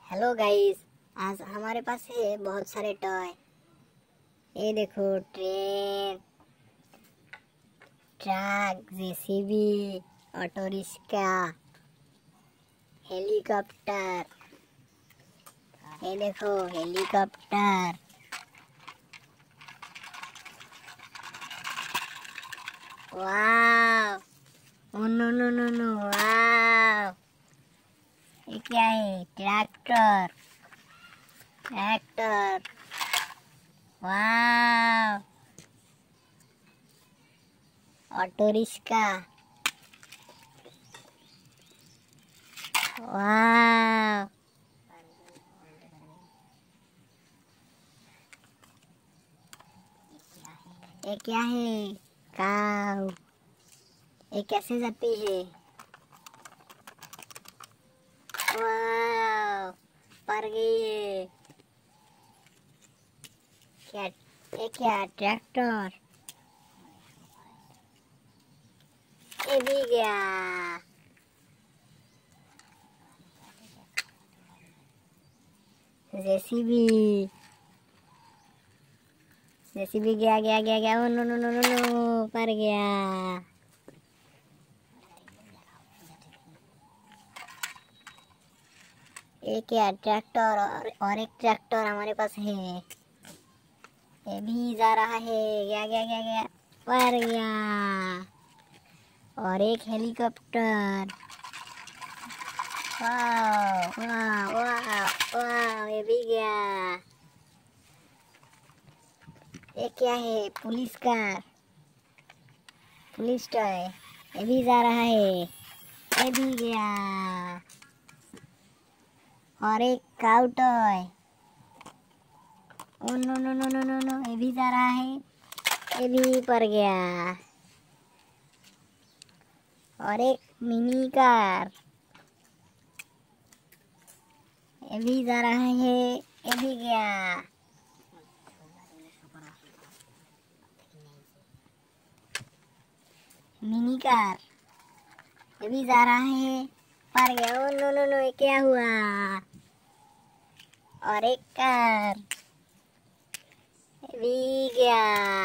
Hello guys, आज हमारे पास है बहुत सारे टॉय। ये देखो, train, truck, JCB, auto rickshaw, helicopter. ये देखो helicopter. Wow, oh no no no no, wow. ये क्या है? Tractor, tractor. Wow, auto rickshaw. Wow, ये क्या है? काऊ। ये कैसे जाती है? वाव, पर गई है। क्या? ये क्या? ट्रैक्टर। ये भी गया। जेसीबी, जेसीबी गया गया गया गया। Oh no no no no no, पर गया। ये क्या? ट्रैक्टर। और एक ट्रैक्टर हमारे पास है। ये भी जा रहा है। गया गया गया गया, पर गया। और एक हेलीकॉप्टर। वाह वाह वाह वाह, ये भी गया। ये क्या है? Police car, police toy. ये भी जा रहा है। ये भी गया। और एक cow toy. Oh no no no no no no, ये भी जा रहा है। ये भी पर गया। और एक मिनी कार। ये भी जा रहा है। ये भी गया। Mini car. ये भी जा रहा है, पर गया। ओ नो नो नो, ये क्या हुआ? और एक कार। ये भी गया।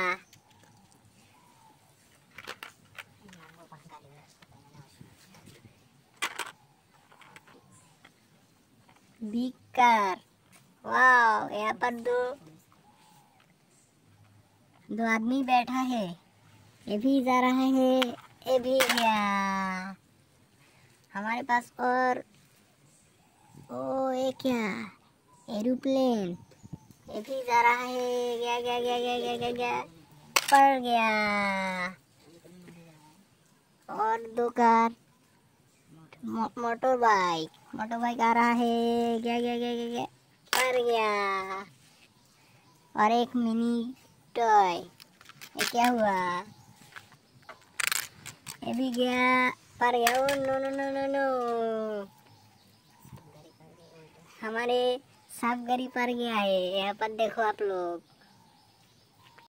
Big car. वाह, यहाँ पर दो आदमी बैठा है। ये भी जा रहा है। ये भी गया। हमारे पास और ओ, ये क्या? एरोप्लेन। ये भी जा रहा है। गया गया गया गया गया गया गया, पड़ गया। और दो कार। मोटर बाइक आ रहा है। गया गया गया गया गया, पड़ गया। और एक मिनी टॉय। ये क्या हुआ? ये भी गया, पर गया। Oh no no no no no, हमारे सांप गरी पर गया है। यहाँ पर देखो आप लोग।